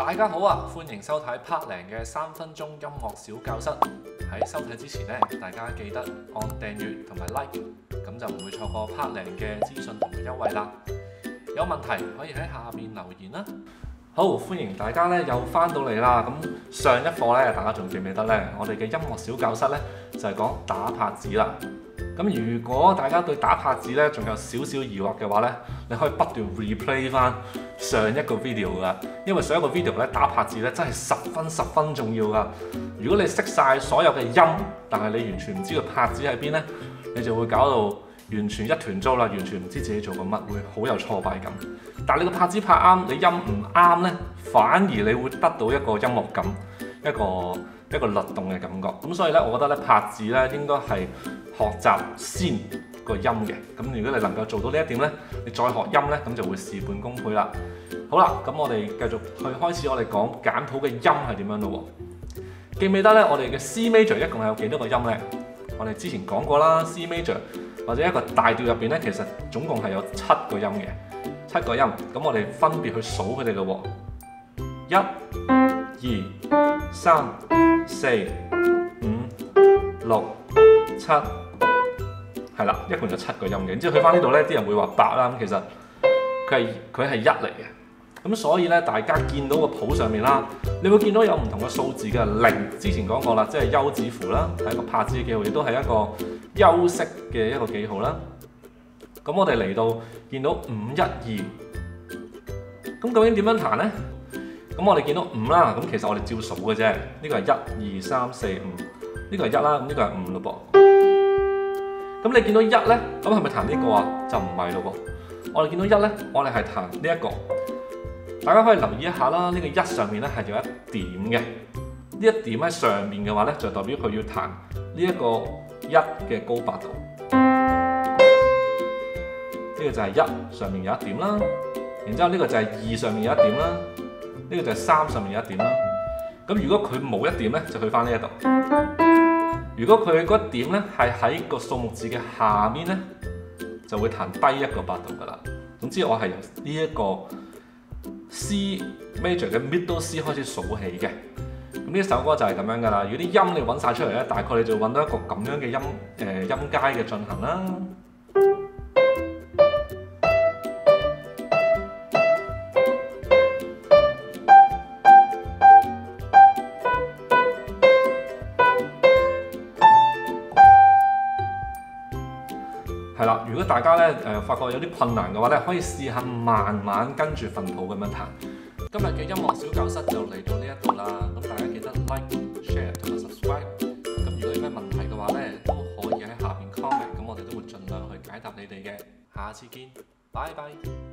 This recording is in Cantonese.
大家好啊，歡迎收睇 Part 0嘅3分鐘音樂小教室。喺收睇之前呢，大家記得按訂閱同埋 like， 咁就唔會錯過 Part 0嘅資訊同埋優惠啦。有問題可以喺下面留言啦。好，歡迎大家又翻到嚟啦。咁上一課呢，大家仲記唔記得呢？我哋嘅音樂小教室呢，就係講打拍子啦。咁如果大家對打拍子呢仲有少少疑惑嘅話呢，你可以不斷 replay 翻上一個 video 噶，因為上一個 video 呢打拍子呢真係十分重要噶。如果你識晒所有嘅音，但係你完全唔知個拍子喺邊呢，你就會搞到完全一團糟啦，完全唔知自己做過乜，會好有挫敗感。但係你個拍子拍啱，你音唔啱呢，反而你會得到一個音樂感，一個律動嘅感覺。咁所以呢，我覺得呢拍子呢應該係學習先個音嘅。咁如果你能夠做到呢一點呢，你再學音呢，咁就會事半功倍啦。好啦，咁我哋繼續去開始我哋講簡譜嘅音係點樣咯。記唔記得呢？我哋嘅 C major 一共係有幾多個音呢？我哋之前講過啦 ，C major 或者一個大調入邊呢，其實總共係有7個音嘅，7個音。咁我哋分別去數佢哋咯喎，1、2、3、4、5、6、7，係啦，一共有7個音嘅。然之後去翻呢度呢，啲人會話8啦，咁其實佢係1嚟嘅。咁所以咧，大家見到個譜上面啦，你會見到有唔同嘅數字嘅0，之前講過啦，即係休止符啦，係一個拍子嘅記號，亦都係一個休息嘅一個記號啦。咁我哋嚟到見到5、1、2，咁究竟點樣彈呢？咁我哋見到5啦，咁其實我哋照數嘅啫。呢個係1、2、3、4、5，呢個係1啦，咁呢個係5咯噃。咁你見到1咧，咁係咪彈呢個啊？就唔係咯噃。我哋見到1咧，我哋係彈呢一個。大家可以留意一下啦，呢個1上面咧係有一點嘅，呢一點喺上面嘅話咧，就代表佢要彈呢一個1嘅高八度。呢個就係1上面有一點啦，然之後呢個就係2上面有一點啦，呢個就係3上面有一點啦。咁如果佢冇一點咧，就去翻呢一度。如果佢嗰一點咧係喺個數目字嘅下面咧，就會彈低1個八度噶啦。總之我係由呢一個C major 嘅 middle C 開始數起嘅，咁呢首歌就係咁樣噶啦。如果啲音你揾晒出嚟咧，大概你就揾到一個咁樣嘅音階嘅進行啦。係啦，如果大家發覺有啲困難嘅話咧，可以試下慢慢跟住份譜咁樣彈。今日嘅音樂小教室就嚟到呢一度啦，咁大家記得 like、share 同埋 subscribe。咁如果有咩問題嘅話咧，都可以喺下面 comment，咁我哋都會盡量去解答你哋嘅。下次見，拜拜。